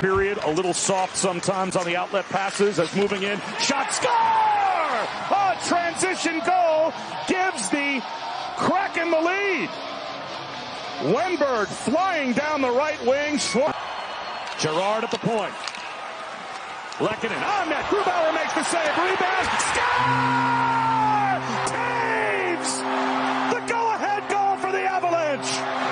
period. A little soft sometimes on the outlet passes as moving in. Shot, score! A transition goal gives the Kraken the lead. Wenberg flying down the right wing. Gerard at the point. Lehkonen on net. Grubauer makes the save. Rebound. Score! Taves! The go-ahead goal for the Avalanche.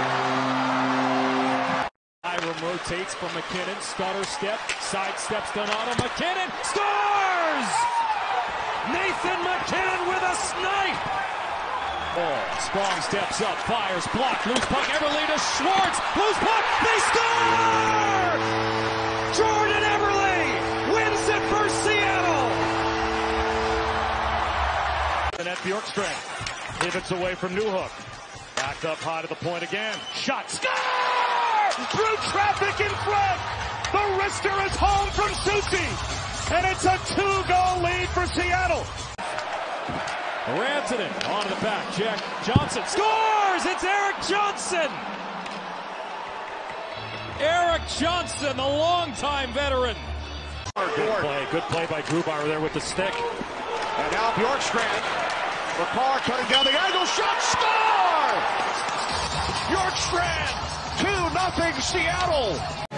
Hiram rotates from McKinnon. Stutter step. Side steps Donato. McKinnon scores! Nathan McKinnon with a snipe. Sprong steps up. Fires. Blocked. Loose puck. Everly to Schwartz. Loose puck. They score! Jordan Everly wins it for Seattle. And at Bjorkstrand. Pivots away from Newhook. Back up high to the point again. Shot. Score! Through traffic in front. The wrister is home from Susie. And it's a 2-goal lead for Seattle. Rantanen on the back check. Johnson scores! It's Eric Johnson! Eric Johnson, the longtime veteran. Good play by Grubauer there with the stick. And now Bjorkstrand. McCarr cutting down the angle. Shot, score! Bjorkstrand, 2-0 Seattle.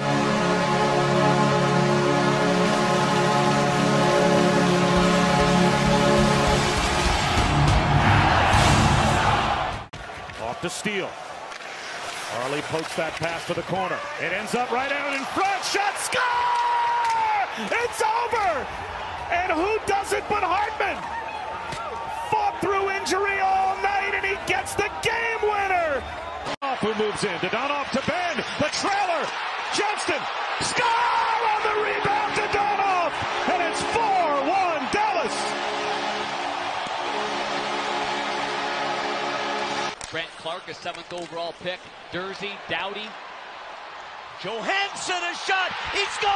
Off to Steele. Harley pokes that pass to the corner. It ends up right out in front. Shot, score! It's over! And who does it but Hartman? Fought through injury all night, and he gets the game winner! Who moves in? Dodonov to Ben. The trailer. Johnston. Score on the rebound. Dodonov. And it's 4-1 Dallas. Brent Clark, a 7th overall pick. Dursey, Doughty. Johansson, a shot. He scores!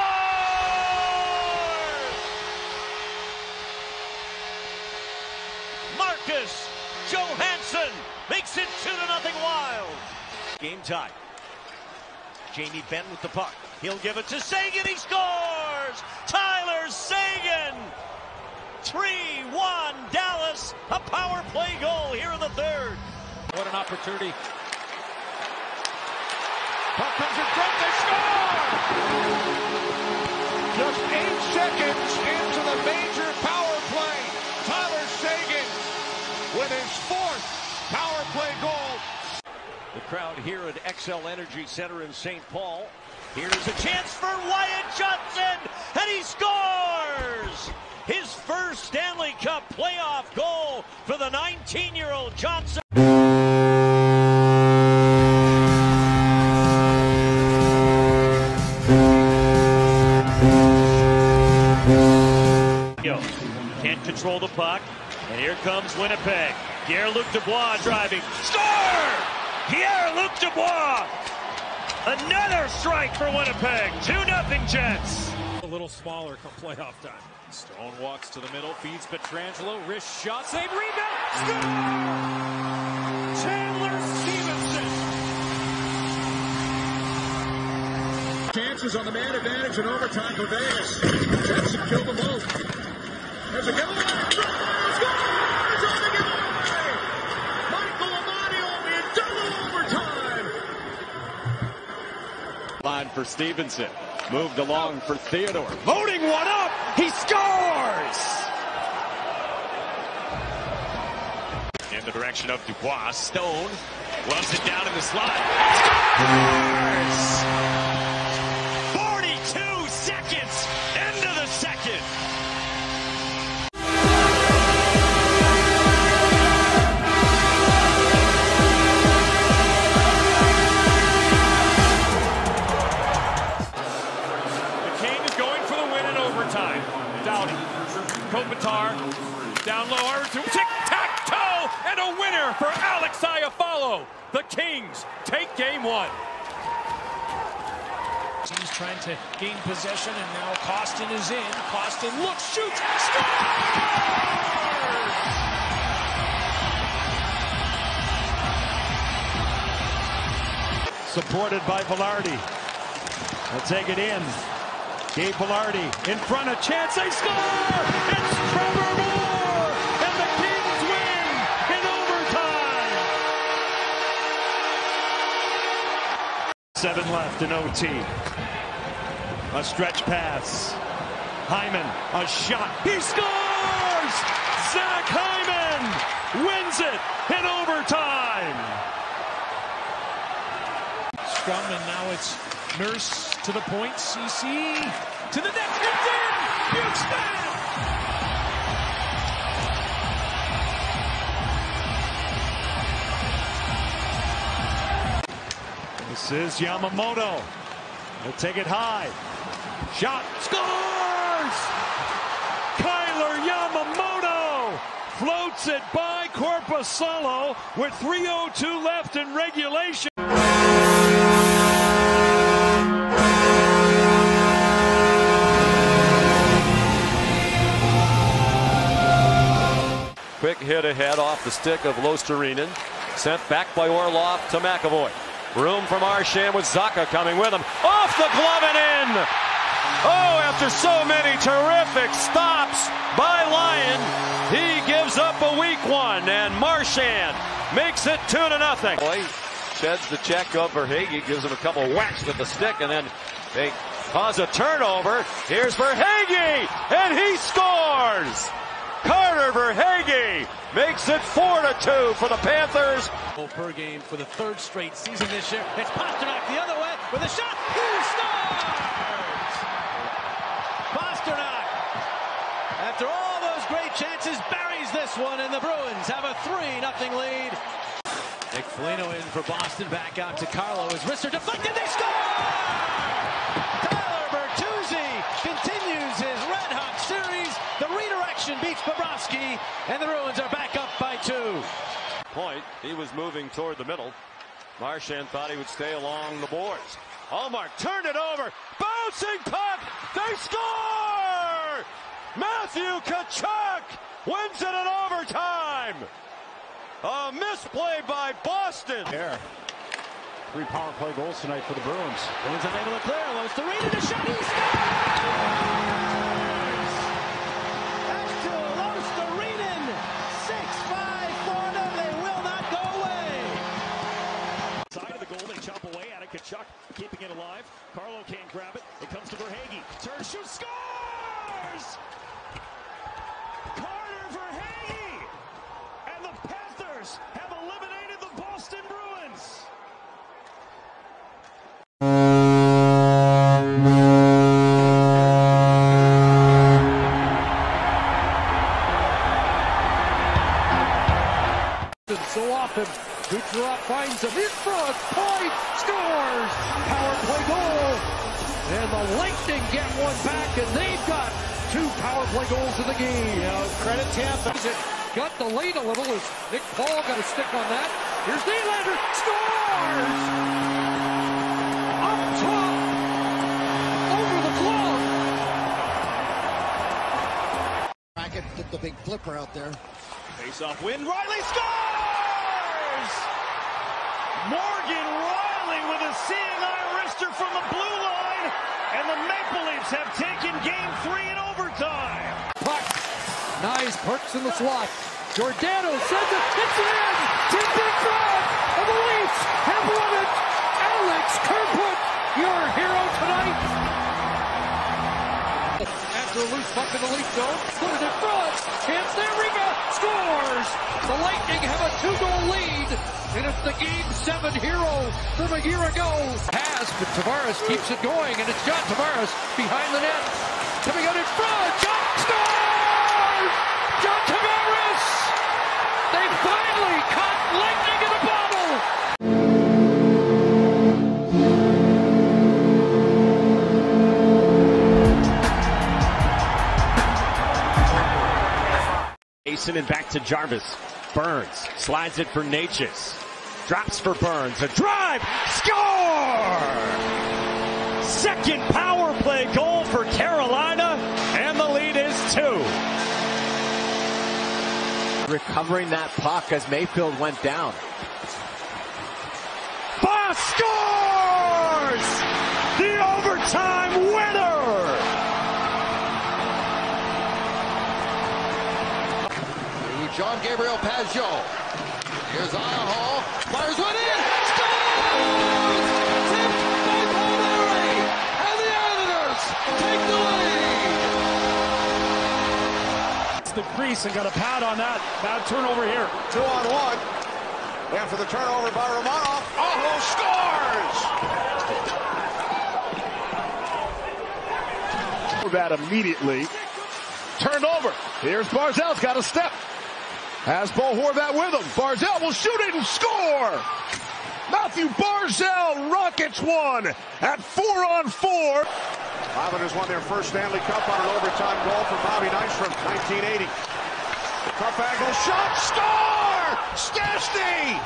Marcus Johansson makes it 2-0 Wild. Game tie. Jamie Benn with the puck. He'll give it to Sagan. He scores! Tyler Sagan! 3-1 Dallas. A power play goal here in the third. What an opportunity. Puck comes in front, they score! Just 8 seconds into the major power play. Tyler Sagan with his 4th power play goal. The crowd here at XL Energy Center in St. Paul. Here's a chance for Wyatt Johnson, and he scores! His first Stanley Cup playoff goal for the 19-year-old Johnson. Can't control the puck, and here comes Winnipeg. Pierre-Luc Dubois driving. Score! Pierre-Luc Dubois! Another strike for Winnipeg. 2-0 Jets. A little smaller come playoff time. Stone walks to the middle, feeds Pietrangelo. Wrist shot, save, rebound. Score! Chandler Stevenson. Chances on the man advantage in overtime for Vegas. Jets have killed them both. There's a giveaway. Scores on the giveaway. Michael Amadio in double overtime. Line for Stevenson. Moved along for Theodore. Loading one up. He scores! In the direction of Dubois. Stone loves it down in the slot. Scores! 42 seconds. End of the second. Time. Doughty. Kopitar. Down low. Tic-tac-toe. And a winner for Alex Iafallo. The Kings take game 1. He's trying to gain possession, and now Costin is in. Costin looks, shoots, scores! Supported by Velarde. They'll take it in. Gabe Velarde in front, a chance, they score! It's Trevor Moore! And the Kings win in overtime! 7 left in OT. A stretch pass. Hyman, a shot. He scores! Zach Hyman wins it in overtime! Scrum, and now it's Nurse to the point. CC to the net. It's in! Huge slam! This is Yamamoto. He'll take it high. Shot. Scores! Kyler Yamamoto floats it by Korpisalo with 3:02 left in regulation. Quick hit ahead off the stick of Losterinen. Sent back by Orlov to McAvoy. Room for Marchand with Zacha coming with him. Off the glove and in! Oh, after so many terrific stops by Lyon, he gives up a weak one, and Marchand makes it 2-0. Boy, sheds the check of Verhaeghe, gives him a couple whacks with the stick, and then they cause a turnover. Here's Verhaeghe, and he scores! Carter Verhaeghe makes it 4-2 for the Panthers. Per game for the 3rd straight season this year. It's Pasternak the other way with a shot. He scores! Pasternak, after all those great chances, buries this one, and the Bruins have a 3-0 lead. Nick Foligno in for Boston. Back out to Carlo. His wrists are deflected. They score! Tyler Bertuzzi continues his red-hot series. The redirection beats Bobrovsky, and the Bruins are back up by 2. Point, he was moving toward the middle. Marchand thought he would stay along the boards. Allmark turned it over. Bouncing puck. They score! Matthew Tkachuk wins it in overtime. A misplay by Boston. There. 3 power play goals tonight for the Bruins. Bruins unable to clear. Losterinen to shot. He scores! Tkachuk keeping it alive. Carlo can't grab it. It comes to Verhaeghe. Turn, shoot, scores! Carter Verhaeghe! And the Panthers have eliminated the Boston Bruins. So often, Kucherov finds him in front, point, scores! Power play goal! And the Lightning get one back, and they've got 2 power play goals in the game. Credit Tampa. Got delayed a little as Nick Paul got a stick on that. Here's Nylander, scores! Up top, over the glove. Bracket took the big flipper out there. Face-off win, Riley scores! Morgan Riley with a seeing eye wrister from the blue line, and the Maple Leafs have taken Game 3 in overtime. Puck, nice perks in the slot. Giordano sends it, hits it in, deep in front, and the Leafs have won it. Alex Kerfoot, your hero tonight. After a loose puck in the Leaf zone, put it in front, chance there, Riga scores. The Lightning have a 2-goal lead, and it's the Game 7 hero from a year ago. Pass, but Tavares keeps it going, and it's John Tavares behind the net. Coming out in front, John scores! John Tavares! They finally caught Lightning in a bottle! Mason and back to Jarvis. Burns slides it for Natchez. Drops for Burns. A drive. Score! Second power play goal for Carolina, and the lead is 2. Recovering that puck as Mayfield went down. Boss scores! The overtime winner! Jean-Gabriel Pajot. Here's Aho. Fires one in. Scores! Tipped by Palmieri. And the Islanders take the lead. It's the crease and got a pad on that. Bad turnover here. 2-on-1. And for the turnover by Romanov. Aho scores! That immediately. Turned over. Here's Barzal's got a step. Has Bo Horvat with him. Barzal will shoot it and score! Matthew Barzal rockets one at 4-on-4. Islanders won their first Stanley Cup on an overtime goal from Bobby Nystrom, 1980. Tough angle shot, score! Stastny!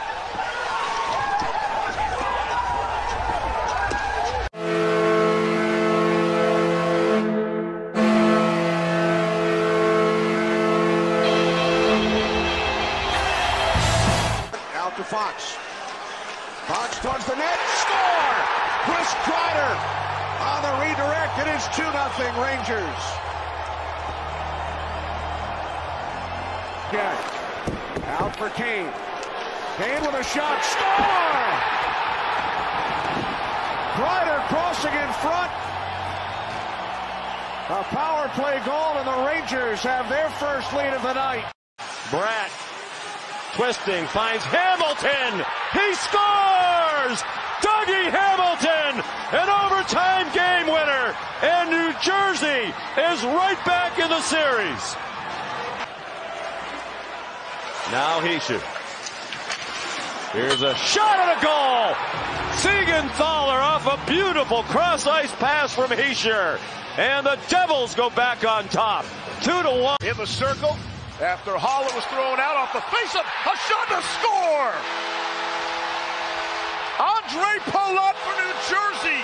Out to Fox. Fox towards the net, score! Chris Kreider on the redirect. It is 2-0 Rangers. Again, out for Kane. Kane with a shot, score! Kreider crossing in front. A power play goal, and the Rangers have their first lead of the night. Bratt twisting, finds Hamilton. He scores! Dougie Hamilton, an overtime game winner. And New Jersey is right back in the series. Now Hischier. Here's a shot at a goal. Siegenthaler off a beautiful cross-ice pass from Hischier. And the Devils go back on top. 2-1. In the circle. After Holler was thrown out off the faceoff, a shot to score! Andre Palat for New Jersey.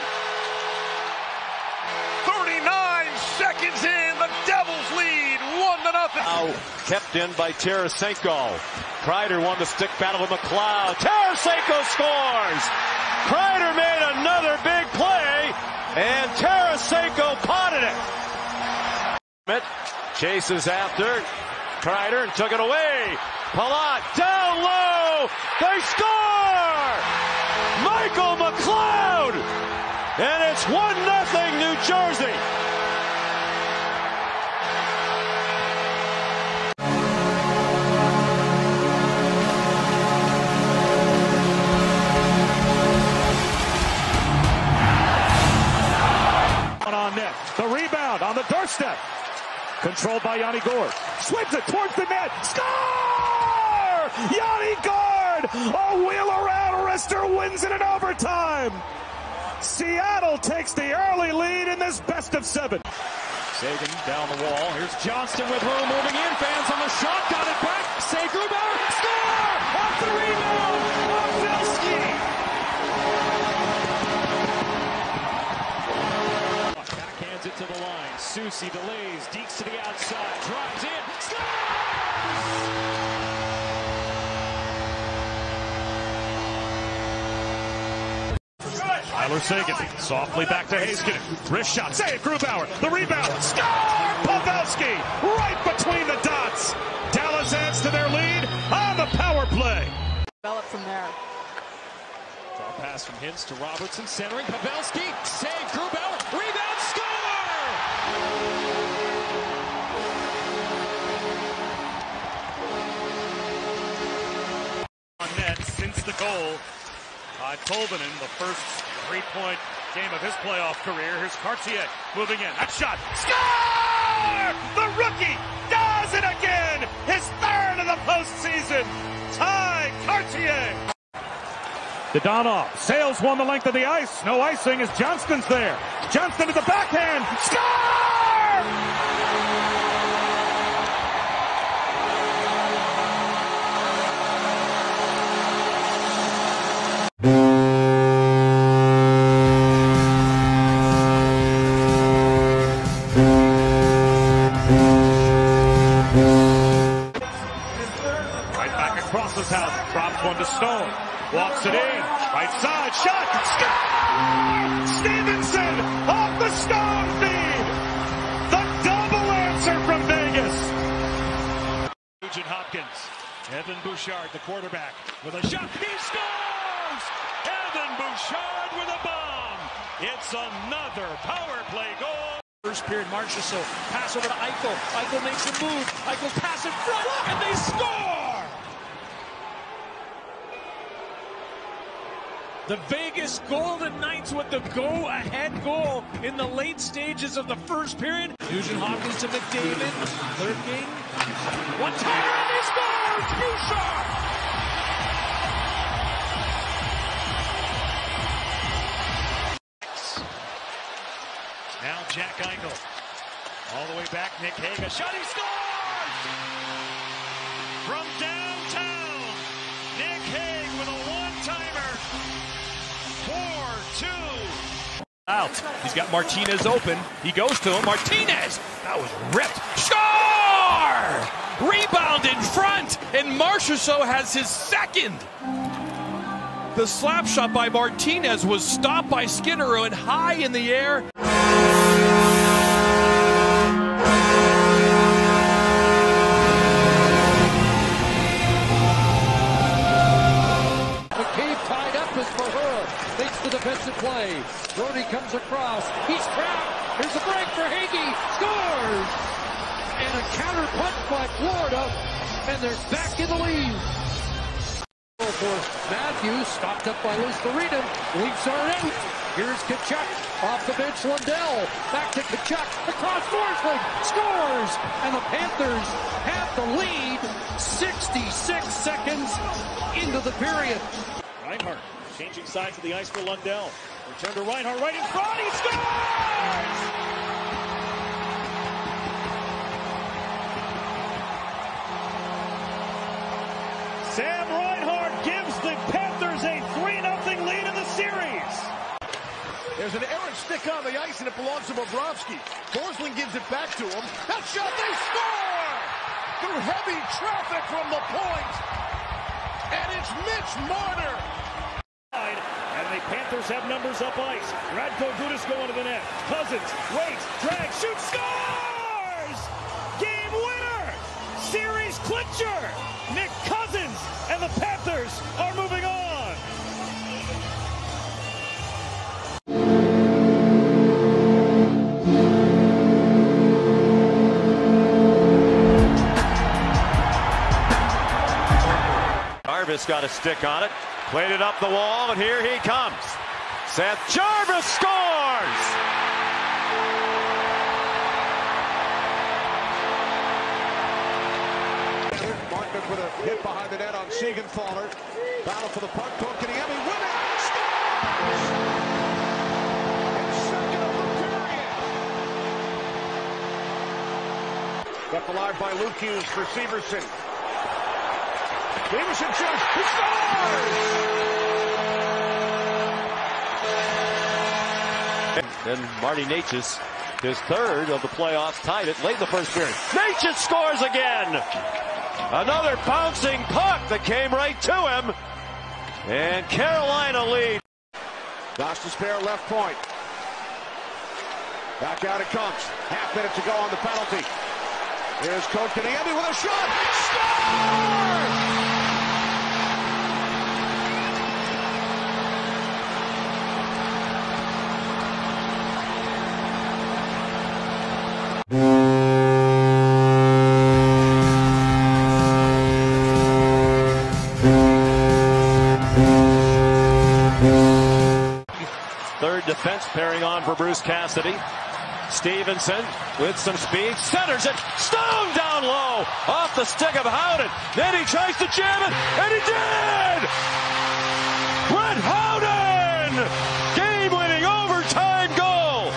39 seconds in, the Devils lead 1-0. Now kept in by Tarasenko. Kreider won the stick battle with McLeod. Tarasenko scores! Kreider made another big play, and Tarasenko potted it. Chases after Kreider and took it away. Palat down low. They score! Michael McLeod! And it's 1-0 New Jersey. On net. The rebound on the doorstep. Controlled by Yanni Gourde. Swings it towards the net. Score! Yanni Gourde! A wheel around wrister wins it in overtime. Seattle takes the early lead in this best of 7. Sagan down the wall. Here's Johnston with room moving in. Fans on the shot. Got it back. Say Grubauer. Score! Off the rebound. Pavelski. Backhands it to the line. Soucy delays. Deeks to the outside. Drives in. Tyler Seguin softly back to Heiskanen. Wrist shot. Save Grubauer. The rebound. Score! Pavelski right between the dots. Dallas adds to their lead on the power play. Develop from there. Draw pass from Hintz to Robertson. Centering. Pavelski. Save Grubauer. Rebound. Score! On net since the goal. Tolvanen, the first 3-point game of his playoff career. Here's Cartier moving in. That shot. Score! The rookie does it again. His third of the postseason. Ty Cartier. Dadonov sails one the length of the ice. No icing as Johnston's there. Johnston to the backhand. Score! Across his house, drops one to Stone, walks it in, right side, shot, score! Stevenson off the Stone feed! The double answer from Vegas! Nugent Hopkins Bouchard, the quarterback, with a shot. He scores! Evan Bouchard with a bomb. It's another power play goal. First period, Marchessault pass over to Eichel. Eichel makes a move. Eichel pass in front, and they score! The Vegas Golden Knights with the go-ahead goal in the late stages of the first period. Nugent Hopkins to McDavid, lurking. One-timer, and he scores! Bouchard! Now Jack Eichel. All the way back, Nick Hague. A shot, he scores! From downtown, Nick Hague with a one-timer. 4-2. Out. He's got Martinez open. He goes to him. Martinez! That was ripped. Score! Rebound in front, and Marchessault has his second. The slap shot by Martinez was stopped by Skinner and high in the air. Defensive play. Brody comes across. He's trapped. Here's a break for Hagee. Scores! And a counter punch by Florida. And they're back in the lead. For Matthews, stopped up by Lustarinum. Leafs are out. Here's Tkachuk. Off the bench, Lundell. Back to Tkachuk. Across Forsling. Scores! And the Panthers have the lead 66 seconds into the period. Reinhart. Changing sides of the ice for Lundell. Return to Reinhart right in front. He scores! Sam Reinhart gives the Panthers a 3-0 lead in the series. There's an errant stick on the ice, and it belongs to Bobrovsky. Forsling gives it back to him. That shot, they score! Through heavy traffic from the point. And it's Mitch Marner. And the Panthers have numbers up ice. Radko Gudas going to the net. Cousins waits, drags, shoots, scores! Game winner! Series clincher! Nick Cousins and the Panthers are moving on. Jarvis got a stick on it. Played it up the wall, and here he comes. Seth Jarvis scores! Markman with a hit behind the net on Siegenthaler. Battle for the puck. Kotkaniemi with it. Scores! And second of the period. Kept alive by Luke Hughes for Severson. Severson shoots. He scores! And Marty Necas, his third of the playoffs, tied it late in the first period. Necas scores again! Another bouncing puck that came right to him. And Carolina lead. Gosh to spare left point. Back out it comes. Half minute to go on the penalty. Here's Kotkaniemi with a shot. Scores! Third defense pairing on for Bruce Cassidy. Stevenson with some speed, centers it, Stone down low, off the stick of Howden. Then he tries to jam it, and he did! Brett Howden! Game-winning overtime goal!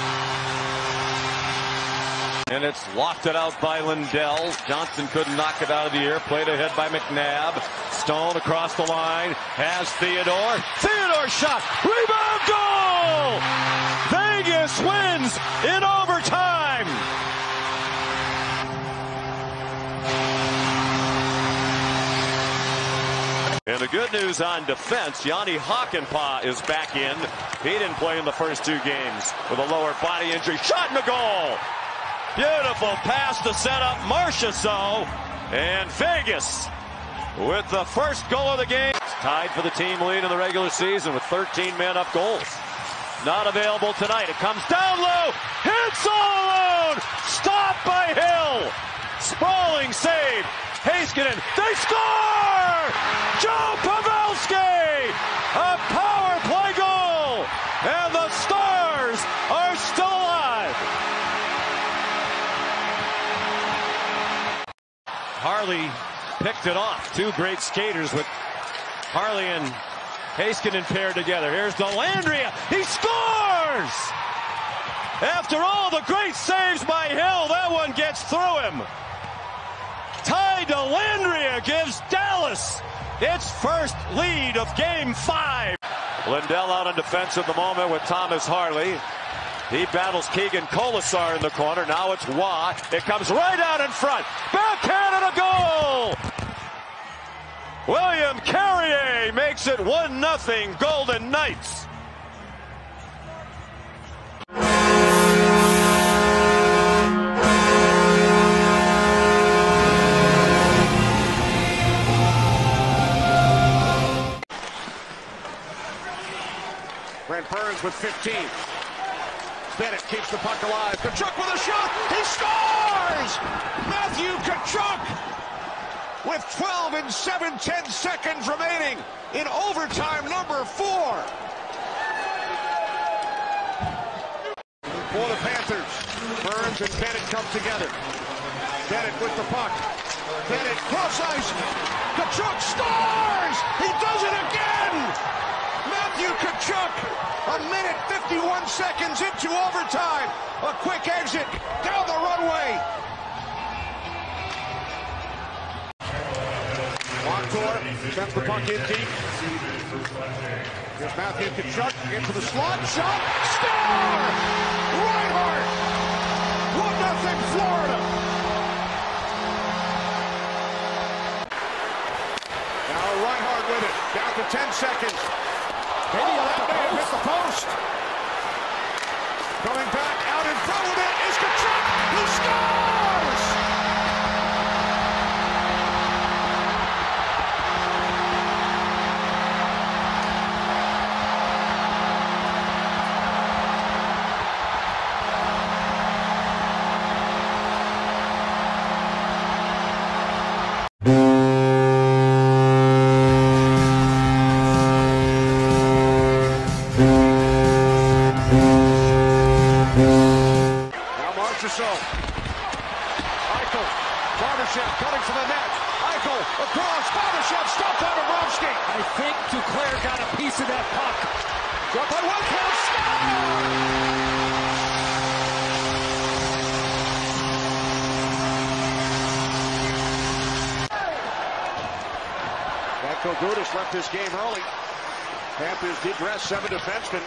And it's lofted out by Lundell. Johnson couldn't knock it out of the air. Played ahead by McNabb. Stone across the line. Has Theodore. Theodore shot. Rebound goal! Vegas wins in overtime. And the good news on defense, Yanni Hakanpää is back in. He didn't play in the first two games with a lower body injury. Shot in the goal. Beautiful pass to set up Marchessault. And Vegas with the first goal of the game. It's tied for the team lead in the regular season with 13 man-up goals. Not available tonight. It comes down low. Hits all alone. Stopped by Hill. Sprawling save. Heiskanen. They score! Joe Pavelski! A power play goal! And the Stars are still alive. Harley picked it off. Two great skaters with Harley and Heiskanen paired together. Here's Dellandrea. He scores! After all the great saves by Hill, that one gets through him. Ty Dellandrea gives Dallas its first lead of Game 5. Lindell out on defense at the moment with Thomas Harley. He battles Keegan Colasar in the corner. Now it's Waugh. It comes right out in front. Backhand and a goal! William Carrier makes it 1-0 Golden Knights. Brent Burns with 15. Bennett keeps the puck alive. Tkachuk with a shot. He scores! Matthew Tkachuk with 12 and 7/10 seconds remaining in overtime number 4. For the Panthers, Burns and Bennett come together. Bennett with the puck. Bennett cross ice. Tkachuk scores! He does it again! Matthew Tkachuk, a minute 51 seconds into overtime. A quick exit down the runway. Montour sends the puck in deep. Here's Matthew Tkachuk into the slot. Shot. Score! Reinhart! 1-0 Florida. Now Reinhart with it. Down to 10 seconds. Maybe that may have hit the post. Coming back out in front with it is Tkachuk. He scores! Eichel, Barbashev cutting for the net. Eichel across, Barbashev stopped by Bobrovsky. I think Duclair got a piece of that puck. Dropped by Whitehouse, Radko Gudas left this game early. Panthers de-dressed 7 defensemen.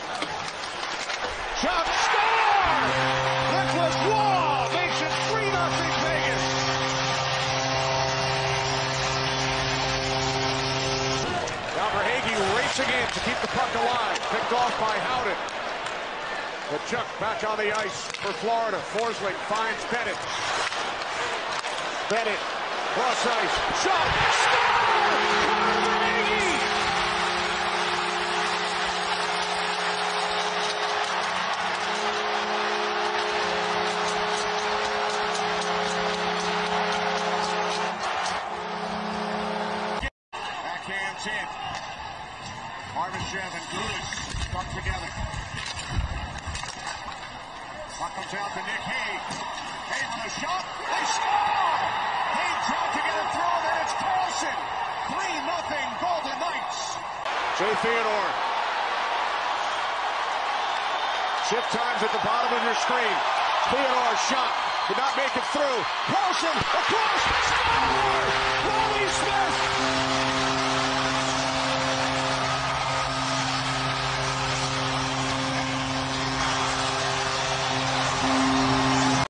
Shot, score! Nicholas Waugh makes it 3-0 Vegas. Now Verhaeghe racing in to keep the puck alive. Picked off by Howden. Tkachuk back on the ice for Florida. Forsling finds Bennett. Bennett, cross ice, shot, score! Verhaeghe! Backhands in. Barbashev and Gudas stuck together. Puck comes out to Nick Hague. Hague with a shot. They score! Hague tried to get a throw, then it's Carlson. 3-0 Golden Knights. Jay Theodore. Shift times at the bottom of your screen. Theodore shot. Did not make it through. Carlson across. Score! Wally Smith!